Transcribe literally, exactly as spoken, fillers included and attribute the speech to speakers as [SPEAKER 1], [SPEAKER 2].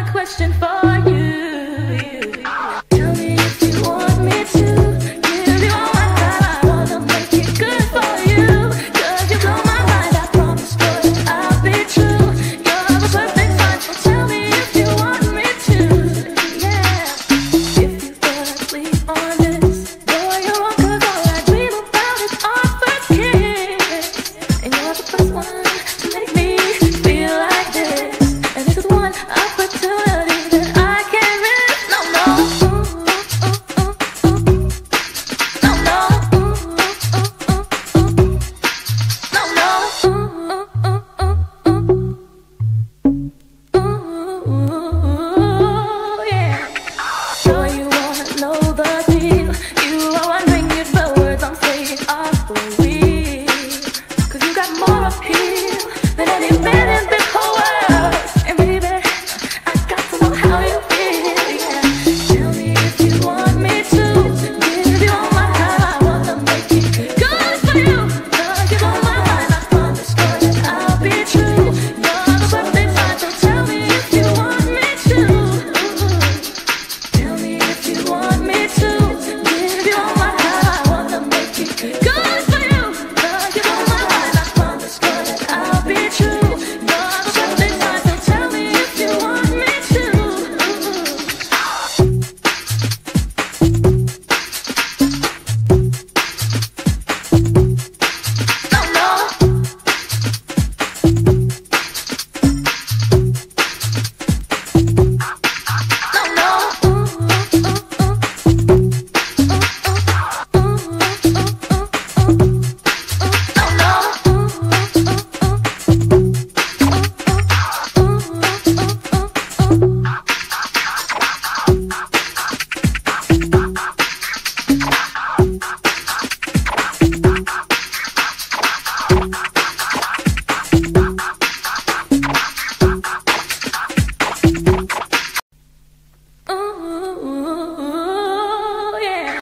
[SPEAKER 1] question for you. Tell me if you want me to give you all my time. I wanna make it good for you. 'Cause you blow my mind. I promise, boy, I'll be true. You're the perfect sign, so tell me if you want me to. Yeah. If you fall asleep on this, boy, you're wrong, 'cause all I dream about is our first kiss. And you're the first one to make me feel like this. And this is one opportunity that I can't miss. No, no. Ooh, ooh, ooh, ooh, ooh. No, no. Ooh, ooh, ooh, ooh, ooh. No, no. Ooh, ooh, ooh, ooh, ooh. Ooh, yeah. Sure you wanna know the deal. You are wondering if the words I'm saying are for real. 'Cause you got more appeal than any man in this whole world. And baby, I got to know how you feel, yeah. Tell me if you want me to give you all my time. I wanna make it good for you. 'Cause you blow my mind. I promise, boy, that I'll be true. You're the perfect sign, so tell me if you want me to. Tell me if you want me to give you all my time. I wanna make it good for you. 'Cause you blow my mind. I promise, boy, that I'll be true. You're the perfect sign, so tell me if you want me to. No, no. No, no. Ooh, ooh, ooh, ooh. Ooh, ooh, ooh, ooh, ooh, ooh. No, no. Ooh, ooh, ooh, ooh, ooh, ooh, ooh, ooh.